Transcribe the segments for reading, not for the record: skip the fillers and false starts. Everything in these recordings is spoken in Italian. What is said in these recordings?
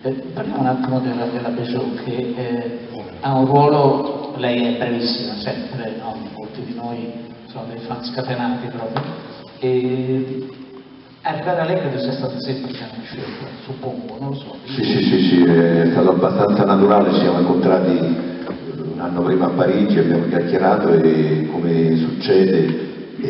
Parliamo un attimo della Béjot, che ha un ruolo, lei è bravissima sempre, no? Molti di noi sono dei fan scatenati proprio, e arrivare a lei credo sia stata semplice una scelta, suppongo, non lo so. Sì, è stato abbastanza naturale, ci siamo incontrati un anno prima a Parigi, abbiamo chiacchierato e come succede,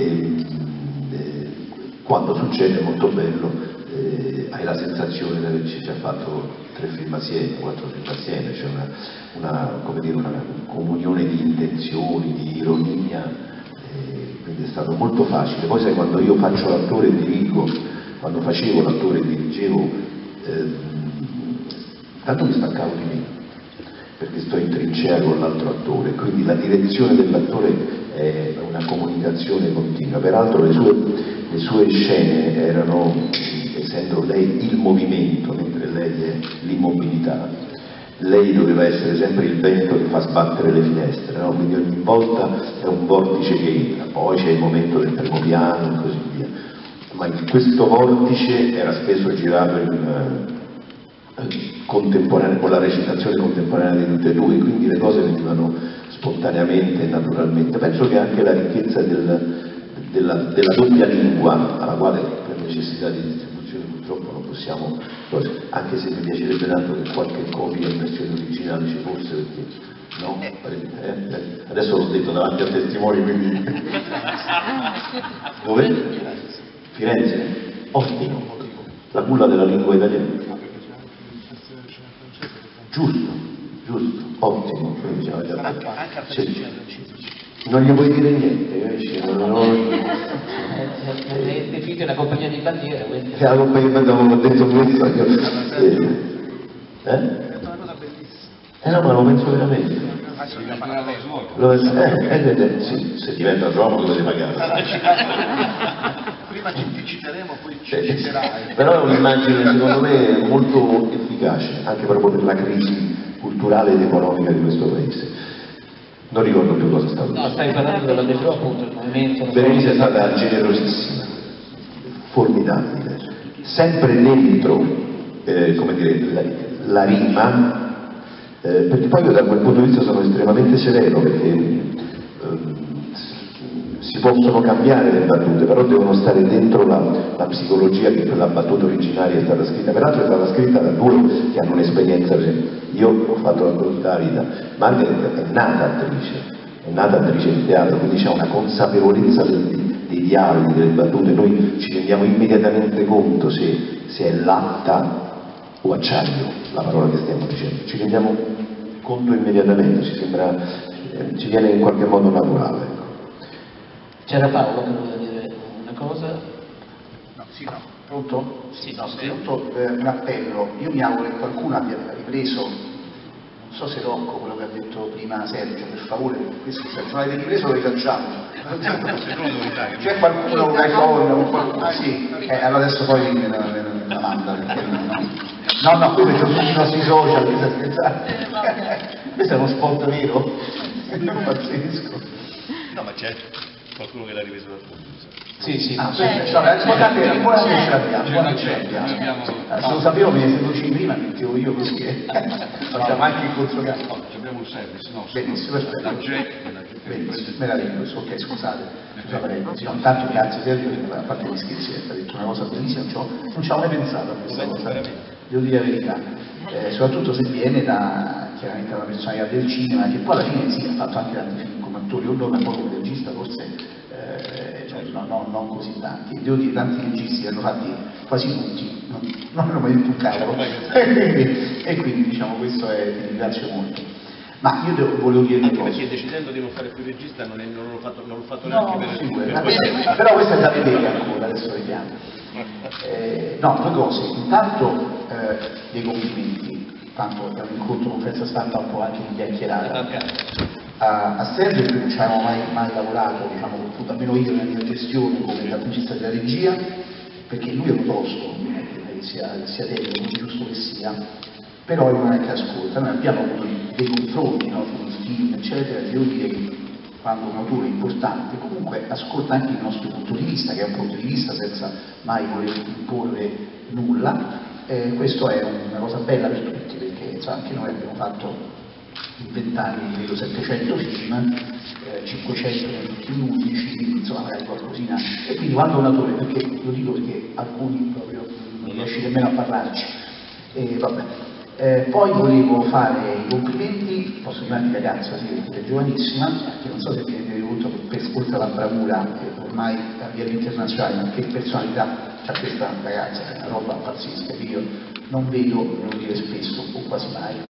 quando succede è molto bello, hai la sensazione di averci già fatto 3 film assieme, 4 film assieme, c'è una comunione di intenzioni, di ironia, quindi è stato molto facile. Poi sai, quando io faccio l'attore e dirigo, quando facevo l'attore e dirigevo, tanto mi staccavo di me, perché sto in trincea con l'altro attore, quindi la direzione dell'attore è una comunicazione continua. Peraltro le sue scene erano, essendo lei il movimento, mentre lei è l'immobilità, lei doveva essere sempre il vento che fa sbattere le finestre, no? Quindi ogni volta è un vortice che entra, poi c'è il momento del primo piano e così via, ma in questo vortice era spesso girato contemporanea, con la recitazione contemporanea di tutte e due, quindi le cose venivano spontaneamente e naturalmente. Penso che anche la ricchezza della doppia lingua, alla quale per necessità di distribuzione purtroppo non possiamo, anche se mi piacerebbe tanto che qualche copia in versione originale ci fosse, perché no? Adesso l'ho detto davanti a testimoni, quindi dove? Firenze? Ottimo, la culla della lingua italiana. Giusto, ottimo. Non gli puoi dire niente, È definita una compagnia di bandiera, questa. La compagnia di bandiera, come ho detto questo, no, ma lo penso veramente. Sì, se diventa troppo dovete pagare. Prima ci citeremo, poi ci citerai. Però è un'immagine secondo me molto efficace, anche proprio per la crisi culturale ed economica di questo paese. Non ricordo più cosa stavo dicendo. No, stai parlando della Béjot, appunto, il movimento. Berenice è stata generosissima, formidabile, sempre dentro, come dire, la rima, perché poi io da quel punto di vista sono estremamente severo, perché si possono cambiare le battute, però devono stare dentro la psicologia che per la battuta originaria è stata scritta. Peraltro è stata scritta da 2 che hanno un'esperienza. Io ho fatto la cosa Rita, Margaret è nata attrice di teatro, quindi c'è una consapevolezza dei dialoghi, delle battute. Noi ci rendiamo immediatamente conto se è latta o acciaio la parola che stiamo dicendo, ci rendiamo conto immediatamente, ci viene in qualche modo naturale. Ecco. C'era Paolo che voleva dire una cosa? No. Pronto? Sì, no, soprattutto un appello. Io mi auguro che qualcuno abbia ripreso, non so se Rocco, quello che ha detto prima Sergio, per favore, questo se non avete ripreso lo rifacciamo. C'è qualcuno con iPhone, sì, allora adesso poi me la manda, perché no, qui metto tutti i nostri social, mi sta scherzando. Questo è uno spot vero? Non pazzesco. No, ma c'è qualcuno che l'ha ripreso dal fondo. Sì. L'importante è buona che ce l'abbiamo, se lo sapevo me ne venuti prima, mettevo io così, facciamo anche il controcanto. Abbiamo un service, no? Benissimo, perfetto. La jack, benissimo, meraviglioso, ok, scusate, intanto grazie Sergio, a parte gli scherzi, ha detto una cosa bellissima, non ci avevo mai pensato a questa cosa, devo dire la verità, soprattutto se viene chiaramente da una personalità del cinema, che poi alla fine sì, ha fatto anche tanti film come attore, o non come regista forse, non così tanti, devo dire tanti registi hanno fatti quasi tutti, non hanno mai detto un cavolo, e quindi diciamo questo ti ringrazio molto. Ma io volevo dire anche perché decidendo di non fare più regista non l'ho fatto neanche però questa è da vedere ancora, adesso vediamo. No, 2 cose, intanto dei complimenti, tanto abbiamo incontro conferenza stampa un po' anche di chiacchierata. A Sergio non ci avevamo mai lavorato, diciamo, almeno io nella mia gestione come dal punto di vista della regia, perché lui è un tosto, non è che sia tecnico, come giusto che sia, però è uno che ascolta. Noi abbiamo avuto dei confronti, no, sui film, eccetera, e devo dire che quando un autore è importante comunque ascolta anche il nostro punto di vista, che è un punto di vista senza mai voler imporre nulla, questo è una cosa bella per tutti, perché insomma, anche noi abbiamo fatto in 20 anni, credo 700 film, 500 negli ultimi 11, quindi insomma magari qualcosina. E quindi quando un autore, perché lo dico perché alcuni proprio non riesci nemmeno a parlarci, vabbè. Poi volevo fare i complimenti, posso chiamarti ragazza, sì, perché è giovanissima, che non so se vi rendete conto per oltre la bravura, ormai a livello internazionale, ma che personalità c'ha questa ragazza, è una roba pazzesca che io non vedo, devo dire spesso, o quasi mai.